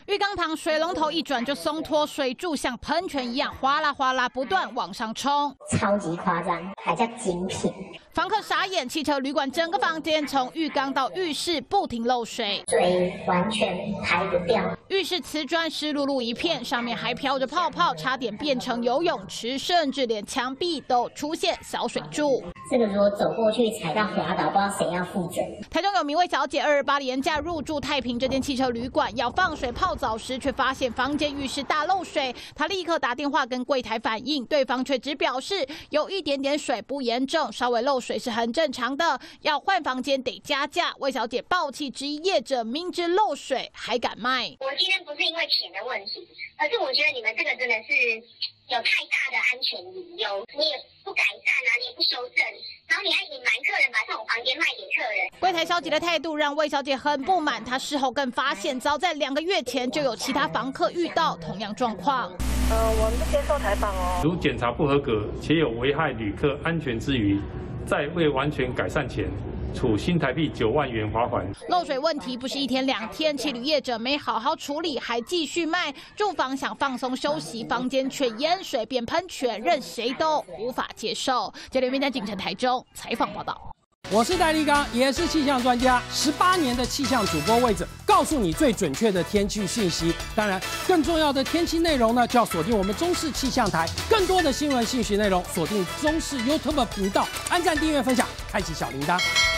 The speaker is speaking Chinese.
浴缸旁水龙头一转就松脱，水柱像喷泉一样哗啦哗啦不断往上冲， 超级夸张，还叫精品。 房客傻眼，汽车旅馆整个房间从浴缸到浴室不停漏水， 水完全排不掉。 浴室瓷砖湿漉漉一片，上面还飘着泡泡，差点变成游泳池，甚至连墙壁都出现小水柱。 这个如果走过去踩到滑倒，不知道谁要负责。 台中有名魏小姐228廉价入住太平这间汽车旅馆，要放水泡澡时，却发现房间浴室大漏水。她立刻打电话跟柜台反映，对方却只表示有一点点水，不严重，稍微漏水是很正常的，要换房间得加价。魏小姐爆气质疑业者明知漏水还敢卖。 我今天不是因为钱的问题，而是我觉得你们这个真的是有太大的安全隐忧，你也不改善啊，你也不修正，然后你还隐瞒客人，把这种房间卖给客人。 柜台小姐的态度让魏小姐很不满，她事后更发现，早在2个月前就有其他房客遇到同样状况。 我们不接受采访哦。 如检查不合格且有危害旅客安全之余，在未完全改善前，处新台币9万元罚款。 漏水问题不是1天2天，汽旅业者没好好处理，还继续卖。住房想放松休息，房间却淹水变喷泉，任谁都无法接受。交流面在警城台中采访报道。 我是戴立刚，也是气象专家，18年的气象主播位置，告诉你最准确的天气讯息。当然，更重要的天气内容呢，就要锁定我们中视气象台。更多的新闻信息内容，锁定中视 YouTube 频道，按赞、订阅、分享，开启小铃铛。